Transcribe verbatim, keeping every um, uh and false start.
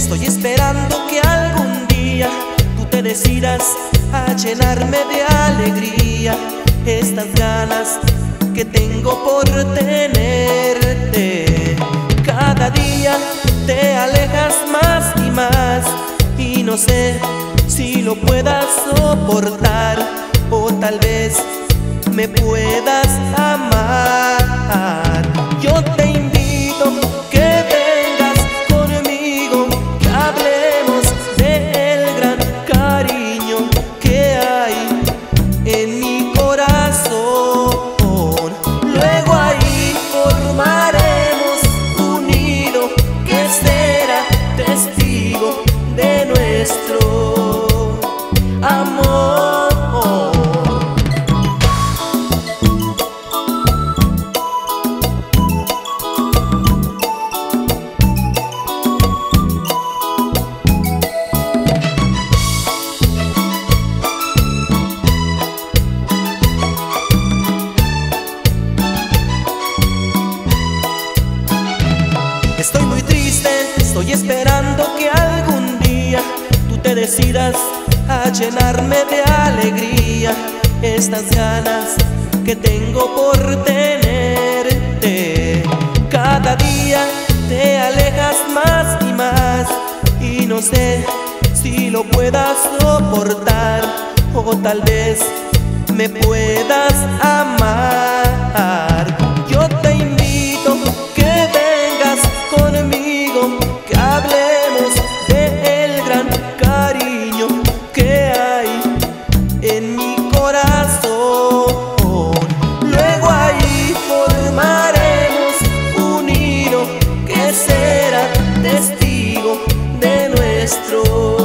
Estoy esperando que algún día tú te decidas a llenarme de alegría. Estas ganas que tengo por tenerte. Cada día te alejas más y más, y no sé si lo puedas soportar, o tal vez me puedas amar. Yo te invito que vengas conmigo, que hablemos del gran cariño que hay en mi corazón. Luego ahí formaremos un nido que será testigo de nuestro amor. Estoy muy triste, estoy esperando que algún día tú te decidas a llenarme de alegría. Estas ganas que tengo por tenerte. Cada día te alejas más y más, y no sé si lo puedas soportar, o tal vez me puedas amar. Yo te invito que vengas conmigo, que hablemos del gran cariño que hay en mi corazón. Luego ahí formaremos un nido que será testigo de nuestro